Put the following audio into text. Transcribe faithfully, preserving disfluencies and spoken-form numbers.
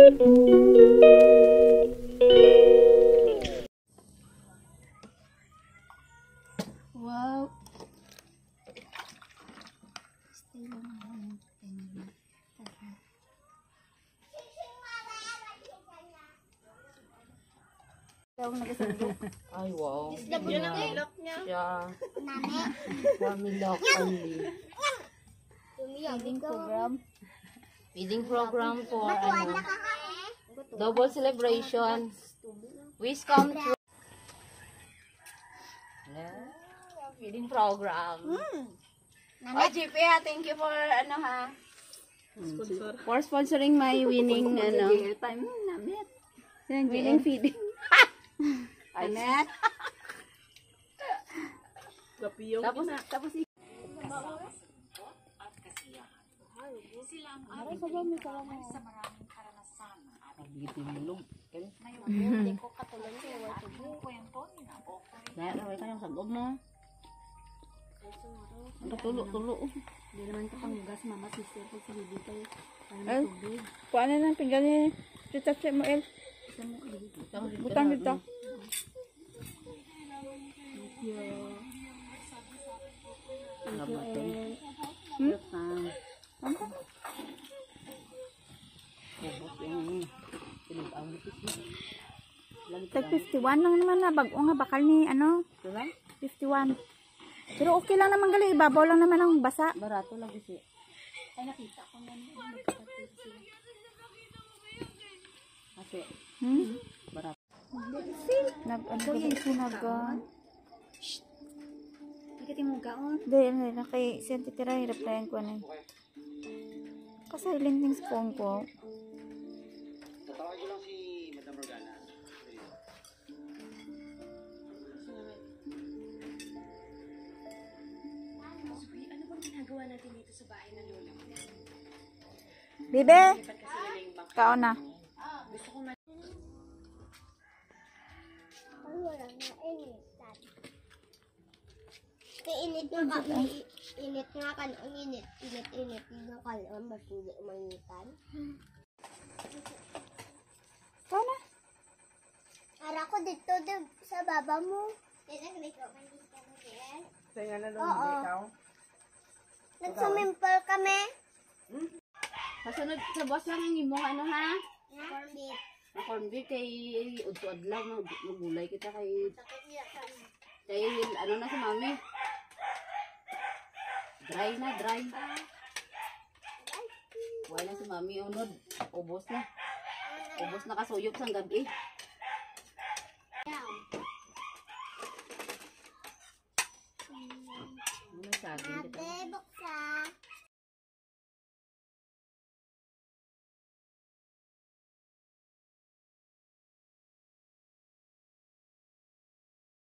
Wow. Ay, wow. Islap yun ang ilok niya. Yeah. Formula only. Feeding program. Feeding program for ano, double celebration. Wish come true. Yeah. Feeding program. Oh, G P ha, thank you for ano ha. Sponsor. For sponsoring my winning ano. Time namin. Winning feeding. Anet. Gapiyong Tapos tapos i- Hindi ko katulad sa water. Dahil raway ka yung sagom mo. Ang tulo-tulo. Hindi naman ito panggas, mama. Sister ko sa dito. Ay, kuhaan na ng pinggan ni Tita Che mo, El. Butang dito. Hmm? Tag fifty-one lang naman na. Bago nga bakal ni, ano, fifty-one. Pero okay lang naman gali. Ibabaw lang naman ang basa. Barato lagi siya. Ay, nakita ko nga. Kasi, Hmm? barato. Nag, ano ba ito nag, uh, Ikati mo gaon. hindi, ano, na kay Siyente Tira, replyan ko na. Kasi linting sa phone ko. Tatawagin lang si Madam Morgana. Ano bang ginagawa natin dito sa bahay ng lola ko? Bibe! Kao na. Wala na initan. Init nga ka, init nga ka, ang init, init, init, nga ka lang, mas hindi umanitan. Kao na. Ara ko dito, dito sa baba mo. Tinagliko ka dito ka din. Kaya na lang, hindi ikaw. Nagsumimpal kami. Kasunod sa boss lang ang imong ano ha? Corn beef. Ang corn beef kay udto adlaw mag- magulay kita kay Sakit niya sa kay ano na si mami. Dry na, dry. Wala na si mami unod. Ubos na. Ubos na kasuyop sa gabi.